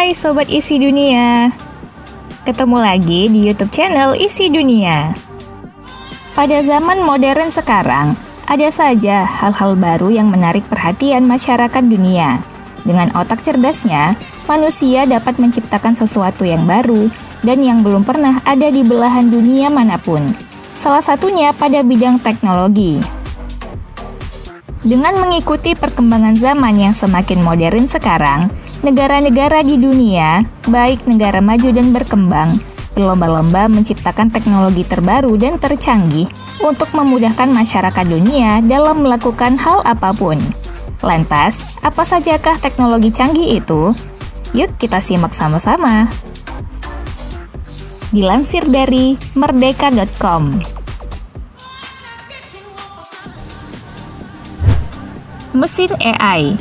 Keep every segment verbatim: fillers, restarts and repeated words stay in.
Hai Sobat Isi Dunia, ketemu lagi di YouTube channel Isi Dunia. Pada zaman modern sekarang, ada saja hal-hal baru yang menarik perhatian masyarakat dunia. Dengan otak cerdasnya, manusia dapat menciptakan sesuatu yang baru dan yang belum pernah ada di belahan dunia manapun. Salah satunya pada bidang teknologi. Dengan mengikuti perkembangan zaman yang semakin modern sekarang, negara-negara di dunia, baik negara maju dan berkembang, berlomba-lomba menciptakan teknologi terbaru dan tercanggih untuk memudahkan masyarakat dunia dalam melakukan hal apapun. Lantas, apa sajakah teknologi canggih itu? Yuk kita simak sama-sama. Dilansir dari merdeka titik com. Mesin A I.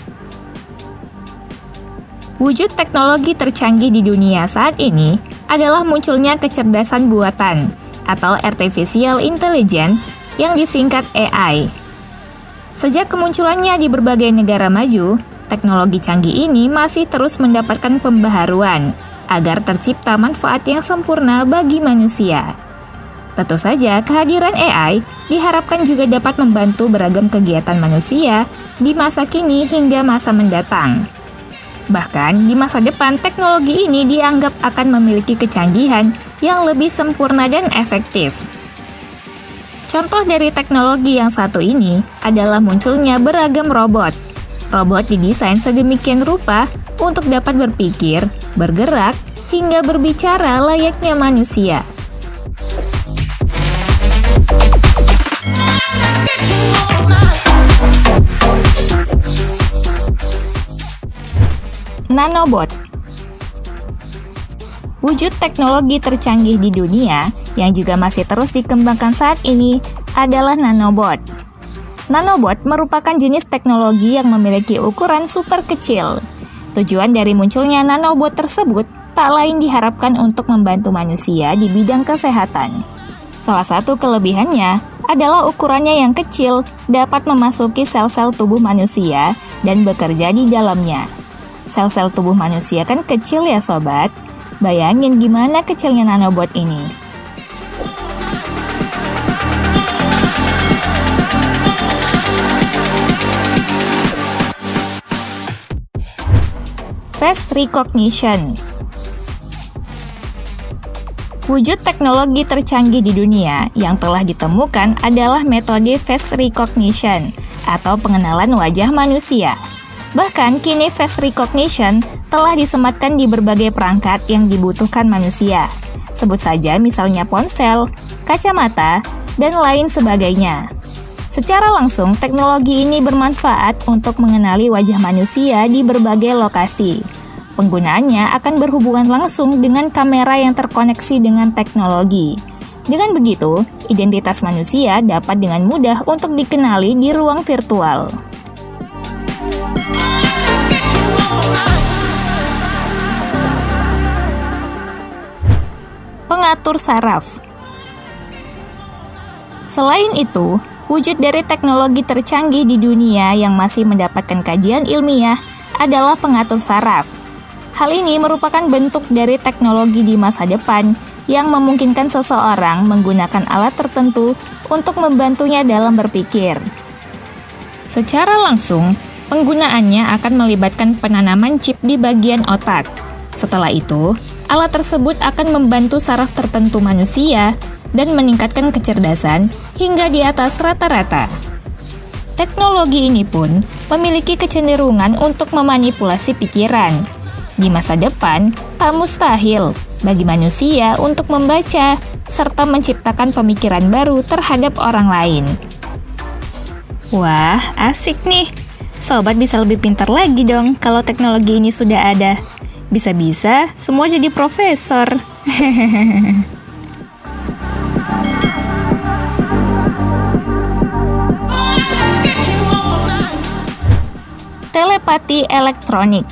Wujud teknologi tercanggih di dunia saat ini adalah munculnya kecerdasan buatan atau Artificial Intelligence yang disingkat A I. Sejak kemunculannya di berbagai negara maju, teknologi canggih ini masih terus mendapatkan pembaharuan agar tercipta manfaat yang sempurna bagi manusia. Tentu saja, kehadiran A I diharapkan juga dapat membantu beragam kegiatan manusia di masa kini hingga masa mendatang. Bahkan, di masa depan, teknologi ini dianggap akan memiliki kecanggihan yang lebih sempurna dan efektif. Contoh dari teknologi yang satu ini adalah munculnya beragam robot. Robot didesain sedemikian rupa untuk dapat berpikir, bergerak, hingga berbicara layaknya manusia. Nanobot. Wujud teknologi tercanggih di dunia yang juga masih terus dikembangkan saat ini adalah nanobot. Nanobot merupakan jenis teknologi yang memiliki ukuran super kecil. Tujuan dari munculnya nanobot tersebut tak lain diharapkan untuk membantu manusia di bidang kesehatan. Salah satu kelebihannya adalah ukurannya yang kecil dapat memasuki sel-sel tubuh manusia dan bekerja di dalamnya. Sel-sel tubuh manusia kan kecil ya sobat. Bayangin gimana kecilnya nanobot ini. Face recognition. Wujud teknologi tercanggih di dunia yang telah ditemukan adalah metode face recognition atau pengenalan wajah manusia. Bahkan kini face recognition telah disematkan di berbagai perangkat yang dibutuhkan manusia. Sebut saja misalnya ponsel, kacamata, dan lain sebagainya. Secara langsung, teknologi ini bermanfaat untuk mengenali wajah manusia di berbagai lokasi. Penggunaannya akan berhubungan langsung dengan kamera yang terkoneksi dengan teknologi. Dengan begitu, identitas manusia dapat dengan mudah untuk dikenali di ruang virtual. Pengatur saraf. Selain itu, wujud dari teknologi tercanggih di dunia yang masih mendapatkan kajian ilmiah adalah pengatur saraf. Hal ini merupakan bentuk dari teknologi di masa depan yang memungkinkan seseorang menggunakan alat tertentu untuk membantunya dalam berpikir. Secara langsung, penggunaannya akan melibatkan penanaman chip di bagian otak. Setelah itu, alat tersebut akan membantu saraf tertentu manusia dan meningkatkan kecerdasan hingga di atas rata-rata. Teknologi ini pun memiliki kecenderungan untuk memanipulasi pikiran. Di masa depan, tak mustahil bagi manusia untuk membaca serta menciptakan pemikiran baru terhadap orang lain. Wah, asik nih! Sobat bisa lebih pintar lagi dong kalau teknologi ini sudah ada. Bisa-bisa semua jadi profesor. Telepati elektronik.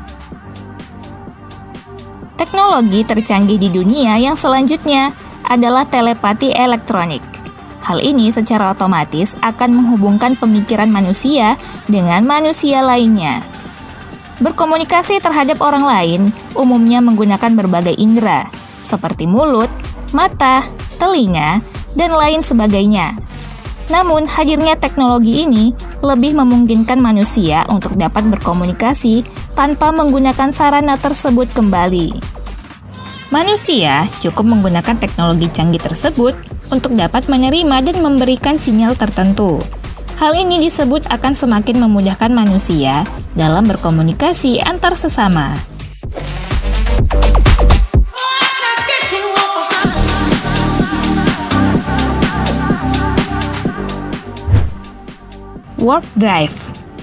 Teknologi tercanggih di dunia yang selanjutnya adalah telepati elektronik. Hal ini secara otomatis akan menghubungkan pemikiran manusia dengan manusia lainnya. Berkomunikasi terhadap orang lain umumnya menggunakan berbagai indera, seperti mulut, mata, telinga, dan lain sebagainya. Namun, hadirnya teknologi ini lebih memungkinkan manusia untuk dapat berkomunikasi tanpa menggunakan sarana tersebut kembali. Manusia cukup menggunakan teknologi canggih tersebut untuk dapat menerima dan memberikan sinyal tertentu. Hal ini disebut akan semakin memudahkan manusia dalam berkomunikasi antar sesama. Warp drive.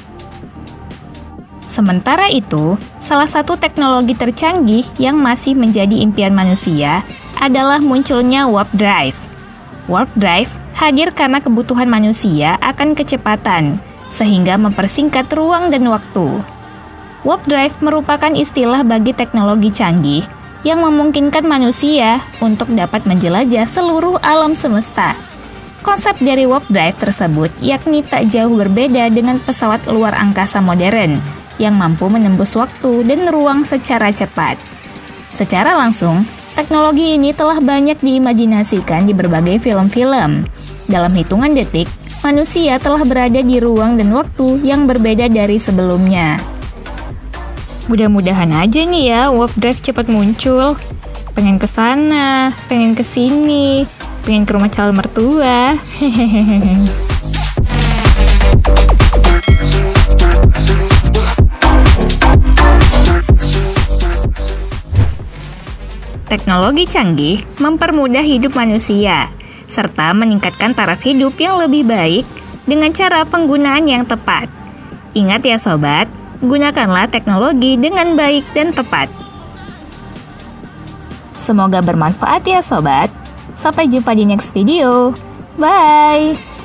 Sementara itu, salah satu teknologi tercanggih yang masih menjadi impian manusia adalah munculnya warp drive. Warp drive hadir karena kebutuhan manusia akan kecepatan, sehingga mempersingkat ruang dan waktu. Warp drive merupakan istilah bagi teknologi canggih yang memungkinkan manusia untuk dapat menjelajah seluruh alam semesta. Konsep dari warp drive tersebut yakni tak jauh berbeda dengan pesawat luar angkasa modern yang mampu menembus waktu dan ruang secara cepat. Secara langsung, teknologi ini telah banyak diimajinasikan di berbagai film-film. Dalam hitungan detik, manusia telah berada di ruang dan waktu yang berbeda dari sebelumnya. Mudah-mudahan aja nih ya warp drive cepat muncul. Pengen ke sana, pengen ke sini, pengen ke rumah calon mertua. Hehehe. Teknologi canggih mempermudah hidup manusia, serta meningkatkan taraf hidup yang lebih baik dengan cara penggunaan yang tepat. Ingat ya sobat, gunakanlah teknologi dengan baik dan tepat. Semoga bermanfaat ya sobat. Sampai jumpa di next video. Bye!